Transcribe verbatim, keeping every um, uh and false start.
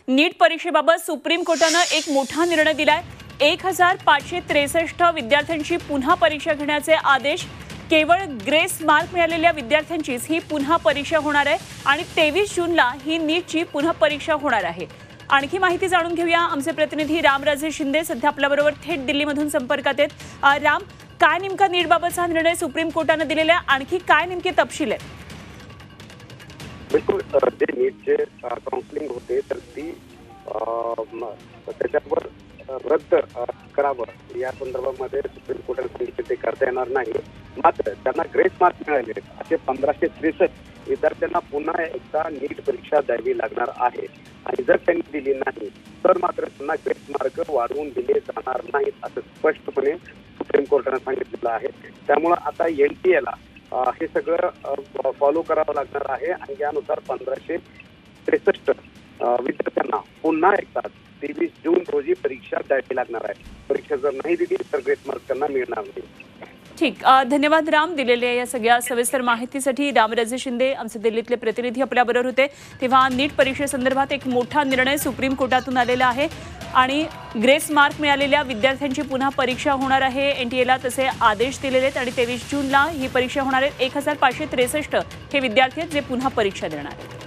नीट परीक्षेबाबत सुप्रीम कोर्टानं एक मोठा निर्णय दिलाय। एक हजार पाचशे त्रेसष्ट विद्यार्थ्यांची पुन्हा परीक्षा घेण्याचे आदेश। केवळ ग्रेस मार्क मिळालेल्या विद्यार्थ्यांचीच ही पुन्हा परीक्षा होणार आहे आणि तेवीस जूनला ही नीटची पुन्हा परीक्षा होणार आहे। आणखी माहिती जाणून घेऊया। आमचे प्रतिनिधी रामराजे शिंदे सध्या आपल्याबरोबर थेट दिल्लीमधून संपर्कात आहेत। राम, काय नेमका नीटबाबतचा निर्णय सुप्रीम कोर्टाने दिलेला आहे, आणखी काय नेमके तपशील आहेत? बिल्कुल, जे नीटचे काउन्सिलिंग होते तर ती त्याच्यावर रद्द करावं या संदर्भामध्ये सुप्रीम कोर्टाने सांगितले ते करता येणार नाही। मात्र त्यांना ग्रेस मार्क मिळाले असे पंधराशे त्रेसष्ट विद्यार्थ्यांना पुन्हा एकदा नीट परीक्षा द्यावी लागणार आहे आणि जर त्यांनी दिली नाही तर मात्र त्यांना ग्रेस मार्क वाढवून दिले जाणार नाहीत असं स्पष्टपणे सुप्रीम कोर्टाने सांगितलेलं आहे। त्यामुळे आता एन टी एला हे सगळं फॉलो करावं लागणार आहे आणि यानुसार पंधराशे त्रेसष्ट विद्यार्थ्यांना पुन्हा एकदा तेवीस जून रोजी परीक्षा द्यावी लागणार आहे। परीक्षा जर नाही दिली तर ग्रेस मार्क त्यांना मिळणार नाही। ठीक, धन्यवाद राम, दिलेल्या या सगळ्या सविस्तर माहितीसाठी। रामराजे शिंदे आमचे दिल्लीतले प्रतिनिधी आपल्याबरोबर होते। तेव्हा नीट परीक्षेसंदर्भात एक मोठा निर्णय सुप्रीम कोर्टातून आलेला आहे आणि ग्रेस मार्क मिळालेल्या विद्यार्थ्यांची पुन्हा परीक्षा होणार आहे। एनटीएला तसे आदेश दिलेले आहेत आणि तेवीस जूनला ही परीक्षा होणार आहे। एक हजार पाचशे त्रेसष्ट हे विद्यार्थी आहेत जे पुन्हा परीक्षा देणार आहेत।